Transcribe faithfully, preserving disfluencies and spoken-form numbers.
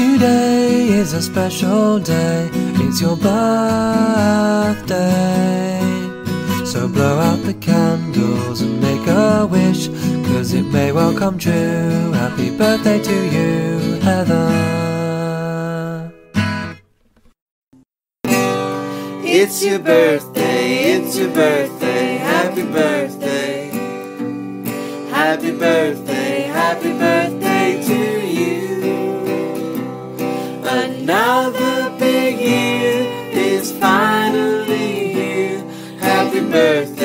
Today is a special day, it's your birthday. So blow out the candles and make a wish, 'cause it may well come true. Happy birthday to you, Heather. It's your birthday, it's your birthday, happy birthday. Happy birthday, happy birthday to you. Another big year is finally here. Happy birthday.